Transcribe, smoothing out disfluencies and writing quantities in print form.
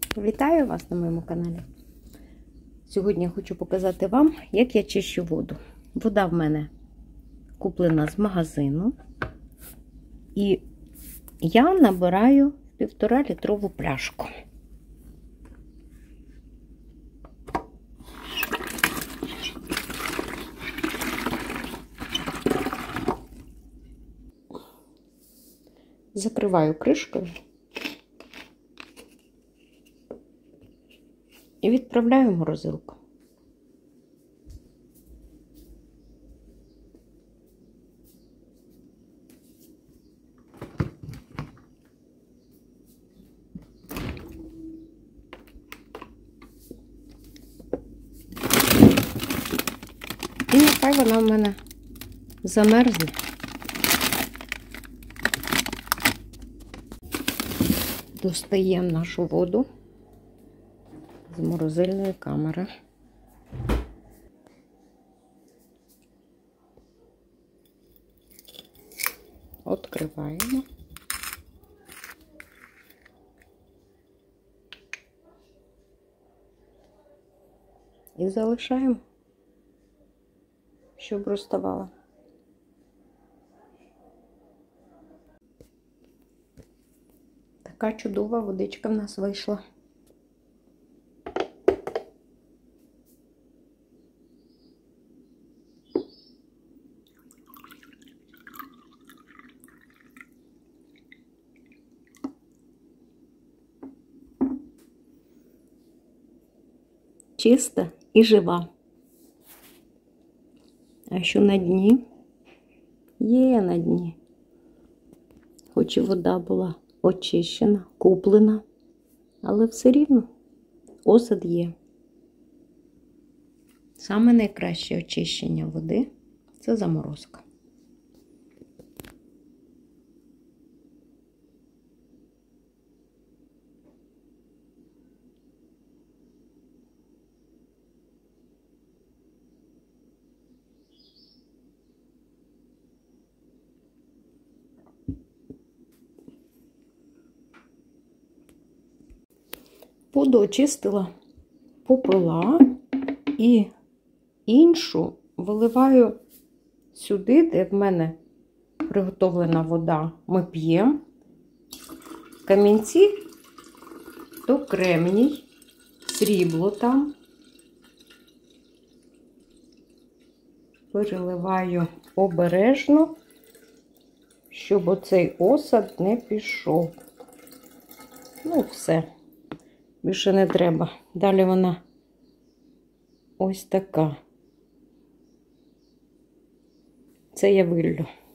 Вітаю вас на моєму каналі. Сьогодні я хочу показати вам, як я чищу воду. Вода в мене куплена з магазину. І я набираю 1,5-літрову пляшку. Закриваю кришкою і відправляю в морозилку. І нехай вона в мене замерзне. Достаємо нашу воду з морозильної камери. Відкриваємо. І залишаємо, щоб розставала. Така чудова водичка в нас вийшла. Чиста і жива. А що на дні? Є на дні. Хоч і вода була очищена, куплена, але все рівно осад є. Саме найкраще очищення води – це заморозка. Воду очистила, попила і іншу виливаю сюди, де в мене приготовлена вода. Ми п'ємо. Камінці то кремній, срібло там. Переливаю обережно, щоб оцей осад не пішов. Ну, все. Більше не треба. Далі вона ось така. Це я виллю.